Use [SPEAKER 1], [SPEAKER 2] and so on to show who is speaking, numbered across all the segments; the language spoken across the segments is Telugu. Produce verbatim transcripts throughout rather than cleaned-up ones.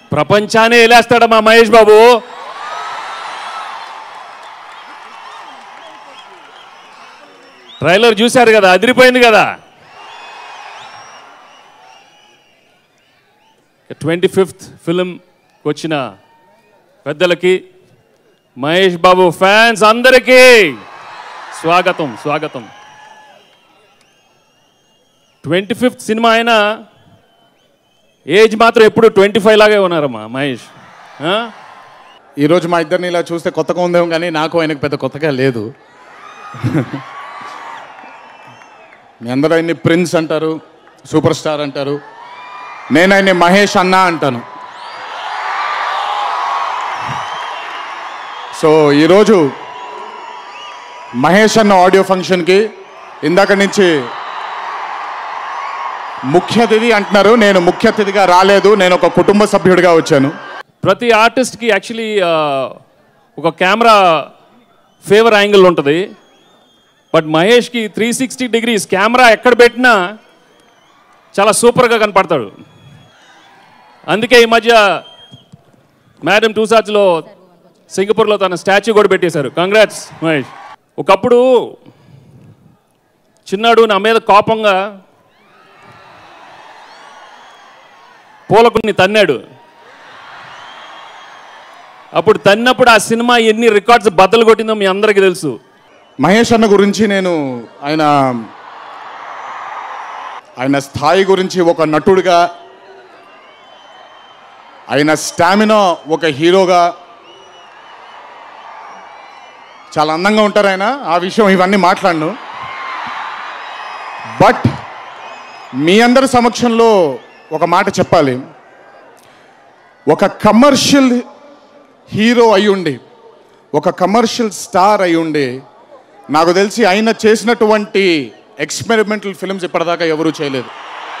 [SPEAKER 1] ప్రపంచాన్ని ఏలేస్తాడు మా మహేష్ బాబు. ట్రైలర్ చూశారు కదా, అదిరిపోయింది కదా. ట్వంటీ ఫిఫ్త్ ఫిల్మ్కి వచ్చిన పెద్దలకి, మహేష్ బాబు ఫ్యాన్స్ అందరికీ స్వాగతం స్వాగతం. ట్వంటీ ఫిఫ్త్ సినిమా అయినా ఏజ్ మాత్రం ఎప్పుడు ట్వంటీ ఫైవ్ లాగే ఉన్నారమ్మా మహేష్.
[SPEAKER 2] ఈరోజు మా ఇద్దరిని ఇలా చూస్తే కొత్తగా ఉందేమో, కానీ నాకు ఆయనకు పెద్ద కొత్తగా లేదు. మీ అందరూ ఆయన్ని ప్రిన్స్ అంటారు, సూపర్ స్టార్ అంటారు. నేను ఆయన్ని మహేష్ అన్న అంటాను. సో ఈరోజు మహేష్ అన్న ఆడియో ఫంక్షన్కి ఇందాక నుంచి ముఖ్య అతిథి అంటున్నారు. నేను ముఖ్య అతిథిగా రాలేదు, నేను ఒక కుటుంబ సభ్యుడిగా వచ్చాను.
[SPEAKER 1] ప్రతి ఆర్టిస్ట్కి యాక్చువల్లీ ఒక కెమెరా ఫేవర్ యాంగిల్ ఉంటుంది. బట్ మహేష్కి త్రీ సిక్స్టీ డిగ్రీస్ కెమెరా ఎక్కడ పెట్టినా చాలా సూపర్గా కనపడతాడు. అందుకే ఈ మధ్య మేడం టూసార్జ్లో సింగపూర్లో తన స్టాచ్యూ కూడా పెట్టేశారు. కంగ్రాట్స్ మహేష్. ఒకప్పుడు చిన్నాడు నా మీద కోపంగా పూలకుని తన్నాడు. అప్పుడు తన్నప్పుడు ఆ సినిమా ఎన్ని రికార్డ్స్ బద్దలు కొట్టిందో మీ అందరికీ తెలుసు.
[SPEAKER 2] మహేష్ అన్న గురించి నేను ఆయన ఆయన స్థాయి గురించి ఒక నటుడిగా, ఆయన స్టామినా ఒక హీరోగా చాలా అందంగా ఉంటారు ఆయన. ఆ విషయం ఇవన్నీ మాట్లాడను. బట్ మీ అందరి సమక్షంలో ఒక మాట చెప్పాలి. ఒక కమర్షియల్ హీరో అయ్యుండి, ఒక కమర్షియల్ స్టార్ అయ్యుండి, నాకు తెలిసి ఆయన చేసినటువంటి ఎక్స్పెరిమెంటల్ ఫిల్మ్స్ ఇప్పటిదాకా ఎవరూ చేయలేదు.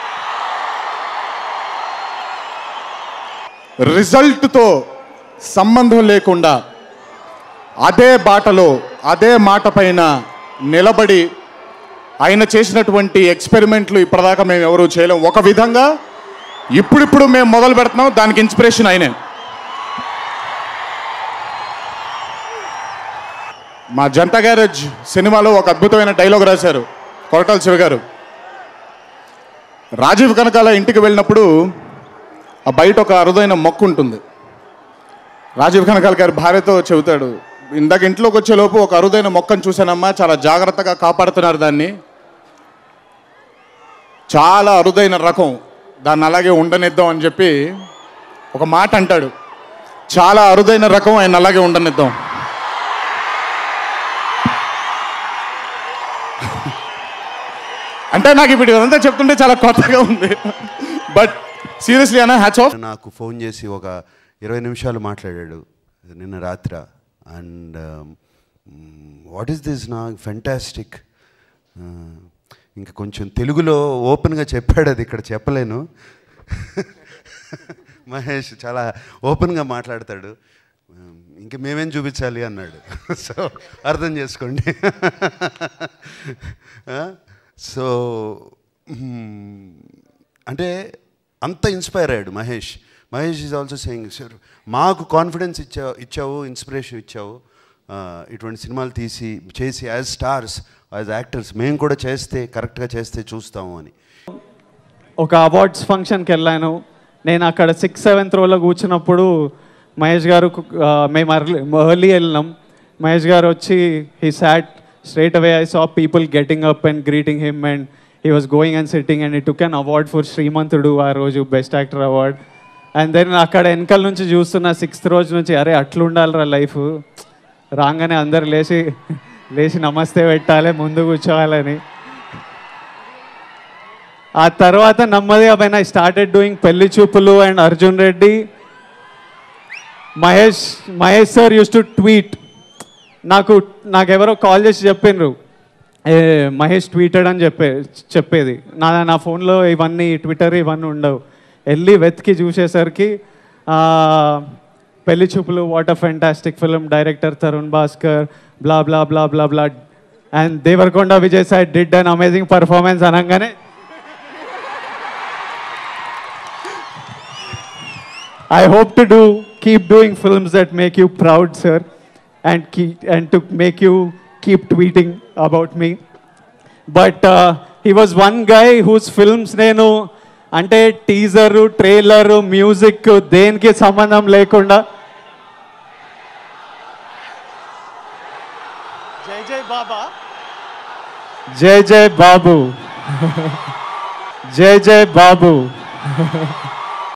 [SPEAKER 2] రిజల్ట్తో సంబంధం లేకుండా అదే బాటలో, అదే మాట పైన నిలబడి ఆయన చేసినటువంటి ఎక్స్పెరిమెంట్లు ఇప్పటిదాకా మేము ఎవరూ చేయలేము. ఒక విధంగా ఇప్పుడిప్పుడు మేము మొదలు పెడుతున్నాం, దానికి ఇన్స్పిరేషన్ ఆయనే. మా జనతా గ్యారేజ్ సినిమాలో ఒక అద్భుతమైన డైలాగ్ రాశారు కొరటాల శివ గారు. రాజీవ్ కనకాల ఇంటికి వెళ్ళినప్పుడు ఆ బయట ఒక అరుదైన మొక్క ఉంటుంది. రాజీవ్ కనకాల గారి భార్యతో చెబుతాడు, ఇందాక ఇంట్లోకి వచ్చేలోపు ఒక అరుదైన మొక్కను చూశానమ్మా, చాలా జాగ్రత్తగా కాపాడుతున్నారు దాన్ని, చాలా అరుదైన రకం, దాన్ని అలాగే ఉండనిద్దాం అని చెప్పి ఒక మాట అంటాడు. చాలా అరుదైన రకం, ఆయన అలాగే ఉండనిద్దాం. అంటే నాకు ఇప్పుడు ఇదంతా చెప్తుంటే చాలా కొత్తగా ఉంది. బట్ సీరియస్లీ అన్న హ్యాట్స్ ఆఫ్.
[SPEAKER 3] నాకు ఫోన్ చేసి ఒక ఇరవై నిమిషాలు మాట్లాడాడు నిన్న రాత్రి. అండ్ వాట్ ఈస్ దిస్ నా ఫెంటాస్టిక్. ఇంకా కొంచెం తెలుగులో ఓపెన్గా చెప్పాడు, అది ఇక్కడ చెప్పలేను. మహేష్ చాలా ఓపెన్గా మాట్లాడతాడు. ఇంక మేమేం చూపించాలి అన్నాడు. సో అర్థం చేసుకోండి. సో అంటే అంత ఇన్స్పైర్ అయ్యాడు Mahesh. Mahesh is also saying, sir మాకు కాన్ఫిడెన్స్ ఇచ్చావు ఇచ్చావు ఇన్స్పిరేషన్ ఇచ్చావు, ఇటువంటి సినిమాలు తీసి చేసి యాజ్ స్టార్స్, యాజ్ యాక్టర్స్ మేము కూడా చేస్తే కరెక్ట్గా చేస్తే చూస్తాము అని.
[SPEAKER 4] ఒక అవార్డ్స్ ఫంక్షన్కి వెళ్ళాను నేను. అక్కడ సిక్స్ సెవెంత్ రోలో కూర్చున్నప్పుడు మహేష్ గారు, మేము అర్లీ ఎర్లీ వెళ్ళినాం. మహేష్ గారు వచ్చి he sat straight away. I saw people getting up and greeting him, and he was going and sitting, and he took an award for Srimantudu aa roju, best actor award. And then akkada enkal nunchi chustunna sixth roju nunchi are atlu undalra life, రాగానే అందరు లేచి లేచి నమస్తే పెట్టాలి, ముందు కూర్చోవాలని. ఆ తర్వాత నెమ్మదిగా పైన I started doing Pelli Choopulu and Arjun Reddy. Mahesh Mahesh sir uses to tweet. నాకు నాకెవరో కాల్ చేసి చెప్పిండ్రు, ఏ మహేష్ ట్వీటెడ్ అని చెప్పే చెప్పేది నా నా ఫోన్లో ఇవన్నీ ట్విట్టర్ ఇవన్నీ ఉండవు. వెళ్ళి వెతికి చూసేసరికి Pelli Choopulu, what a fantastic film, director Tarun Bhaskar, blah blah blah blah blah, and Devarakonda Vijay Sai did an amazing performance అనగానే I hope to do, keep doing films that make you proud, sir, and keep, and to make you keep tweeting about me. But uh, he was one guy whose films నేను అంటే టీజరు ట్రైలరు మ్యూజిక్ దేనికి సంబంధం లేకుండా జై జై బాబా జై జై బాబు జై జై బాబు